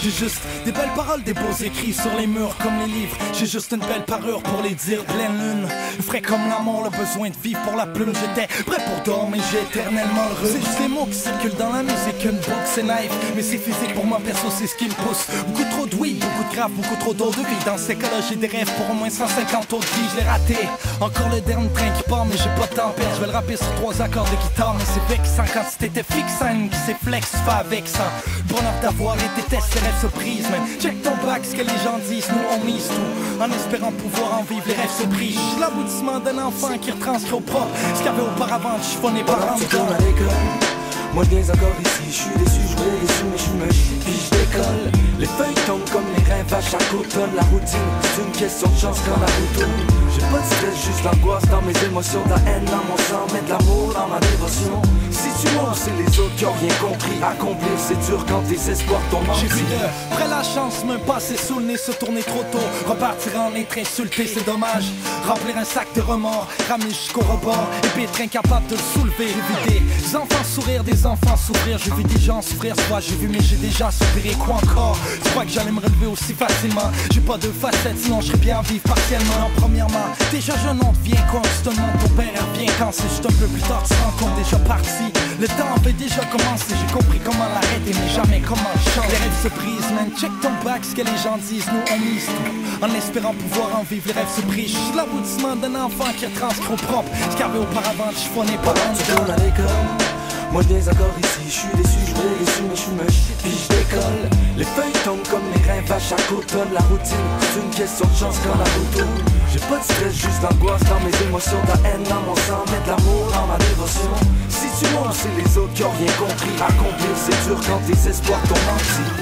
J'ai juste des belles paroles, des beaux écrits sur les murs comme les livres. J'ai juste une belle parure pour les dire. Pleine lune, frais comme l'amour, le besoin de vivre pour la plume. J'étais prêt pour dormir, j'ai éternellement heureux. C'est juste les mots qui circulent dans la musique, une boucle c'est naïf. Mais c'est physique pour moi, perso c'est ce qui me pousse. Beaucoup trop de weed, beaucoup de grave, beaucoup trop d'eau de vie. Dans ces cas-là j'ai des rêves pour au moins 150 autres vies. Je l'ai raté, encore le dernier train qui part, mais j'ai pas de temps à perdre. Je vais le rapper sur 3 accords de guitare, mais c'est vexant. Quand c'était fixant, qui s'est flex, fais avec ça. Bonheur d'avoir été testé, les rêves se brisent. Mais check ton bac, ce que les gens disent, nous on mise tout. En espérant pouvoir en vivre, les rêves se brisent. J'suis l'aboutissement d'un enfant qui retranscrit au propre ce qu'il y avait auparavant, je chiffonné par en dedans. À l'école, moi je viens encore ici, je suis déçu, je voulais déçu, mais je me chie, puis je décolle. Les feuilles tombent comme les rêves à chaque automne. La routine, c'est une question de chance quand la route tourne. J'ai pas de stress, juste l'angoisse dans mes émotions, de la haine dans mon sang, mais de l'amour dans ma dévotion. Si tu mens, c'est les autres qui ont rien compris. Accomplir, c'est dur quand tes espoirs tombent en j'ai vu de près la chance me passer sous le nez, se tourner trop tôt, repartir en être insulté, c'est dommage. Remplir un sac de remords, ramener jusqu'au rebord, et puis être incapable de le soulever. J'ai vu des enfants sourire, des enfants souffrir. J'ai vu des gens souffrir, soit j'ai vu, mais j'ai déjà soupiré. Quoi encore? Tu crois que j'allais me relever aussi facilement? J'ai pas de facettes, sinon je serais bien vivre partiellement. Non, premièrement, déjà jeune on devient con. Tu te demandes ton père revient quand c'est juste un peu plus tard, tu te rends compte déjà parti. Le temps avait déjà commencé, j'ai compris comment l'arrêter, mais jamais comment changer. Les rêves se brisent, man, check ton back, ce que les gens disent, nous on mise tout. En espérant pouvoir en vivre, les rêves se brisent. J'suis l'aboutissement d'un enfant qui retranscrit au propre ce qu'il y avait auparavant, je chiffonné par en dedans. À l'école, moi je viens encore ici, je suis déçu, je voulais déçu, mais je me chie, puis je décolle. Les feuilles tombent comme les rêves à chaque automne. La routine, c'est une question de chance quand la route tourne. J'ai pas de stress, juste l'angoisse dans mes émotions, de la haine dans mon sang, mais de l'amour dans ma dévotion. Si tu mens, c'est les autres qui ont rien compris. Accomplir, c'est dur quand tes espoirs tombent en petit.